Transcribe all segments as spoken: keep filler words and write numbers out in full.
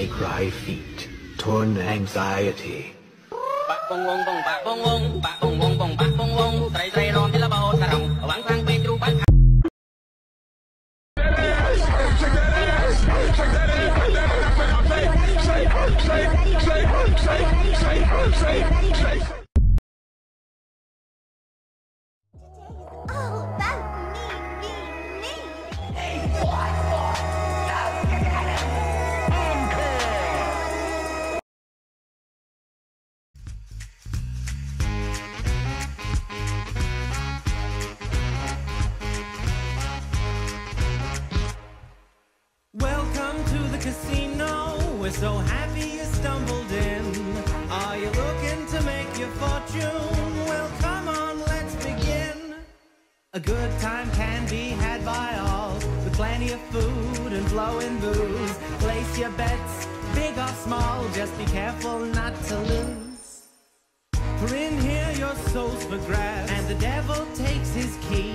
may cry feet, torn anxiety. Oh, that's me, me, me. Hey, what? Now you got it. Welcome to the casino. We're so happy you stumbled in. Are you looking to make your fortune? Well, come on, let's begin. A good time can be had by all, with plenty of food and flowing booze. Place your bets, big or small, just be careful not to lose. For in here your soul's for grabs, and the devil takes his key.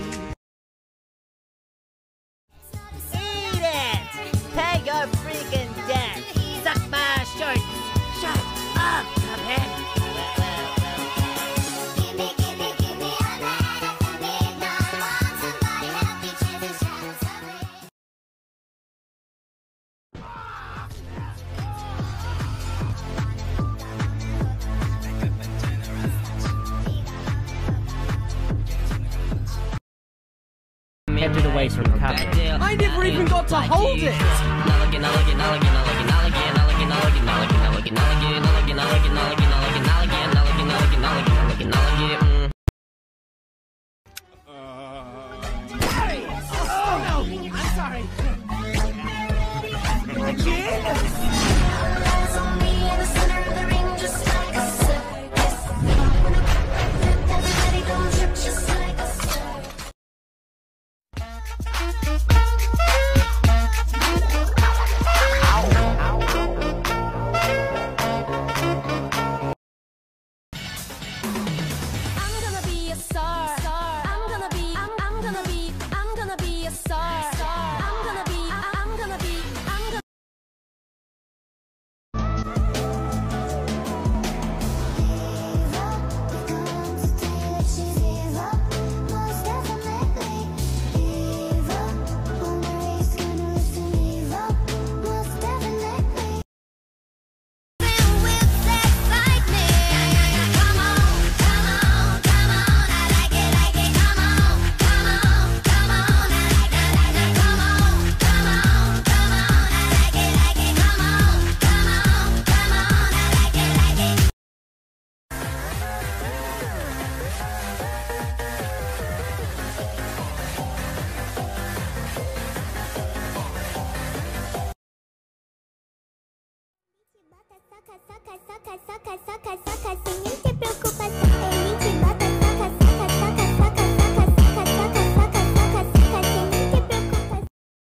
Eat it! Pay your freaking debt! Suck my shorts! Shut up, Cuphead! Kept it away from the camera. I never even got to hold it! Oh no! I'm sorry! Saca, saca, saca, saca, saca, sem nem ter preocupação. Ele te bota, saca, saca, saca, saca, saca, saca, saca, saca, saca, saca, sem nem ter preocupação.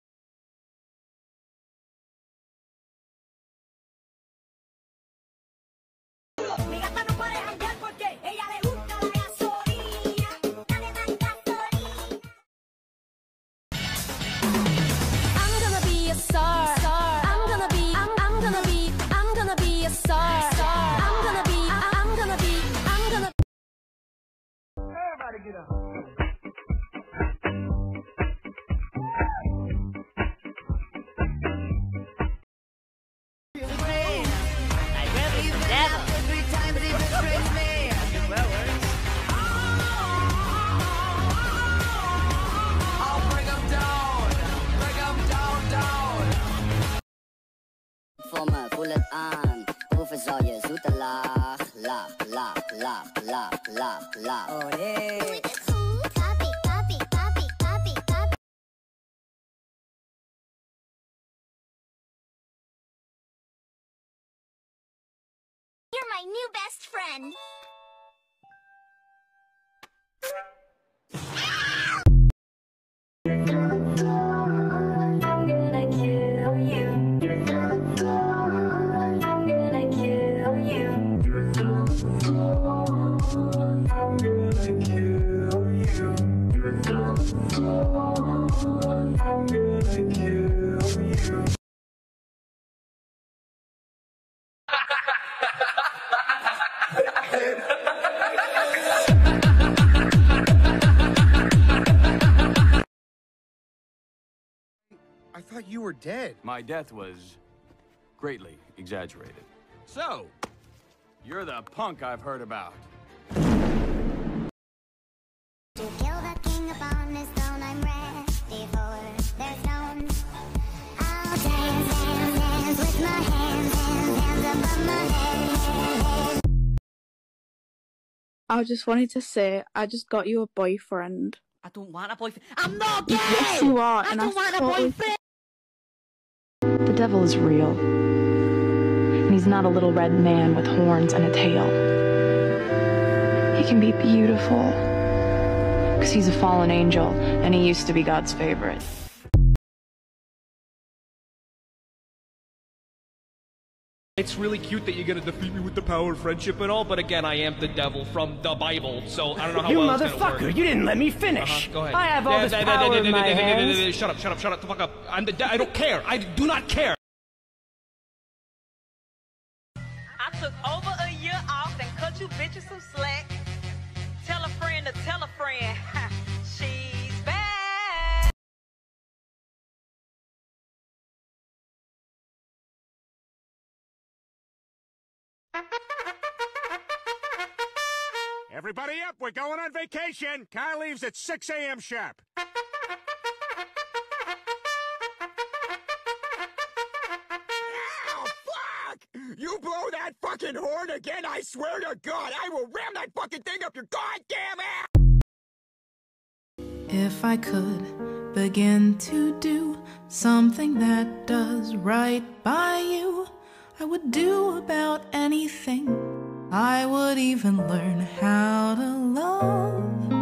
Mi gata no puede janguear porque ella le gusta la gasolina. Dale más gasolina. I'm gonna be a star. I'm gonna be, I'm, I'm gonna be, I'm gonna be a star. I'm gonna be, I'm gonna be, I'm gonna. Everybody get up. Voor me, voel het aan. Proeven zal je zoete laag. Laag, laag, laag, laag, laag, laag. Oh nee. Copy, copy, copy, copy, copy. You're my new best friend. were dead. My death was greatly exaggerated. So, you're the punk I've heard about. To kill the king upon his throne, I'm ready for their stones. I'll dance, dance, dance with my hands, hands, hands above my head. I just wanted to say, I just got you a boyfriend. I don't want a boyfriend. I'm not gay! Yes, you are, I and don't I want a totally boyfriend! The devil is real. And he's not a little red man with horns and a tail. He can be beautiful. Because he's a fallen angel, and he used to be God's favorite. It's really cute that you're gonna defeat me with the power of friendship and all, but again, I am the devil from the Bible, so I don't know how you well it's gonna work. motherfucker, you didn't let me finish. Uh-huh, go ahead. I have all this power in my hands. Shut up, shut up, shut up, the fuck up. I'm the de- I don't care. I do not care. I took over a year off and cut you bitches some slack. Tell a friend to tell a friend. She's back. Everybody up, we're going on vacation. Car leaves at six A M sharp. Ow, fuck! You blow that fucking horn again, I swear to God, I will ram that fucking thing up your goddamn ass! If I could begin to do something that does right by you, I would do about anything. I would even learn how to love.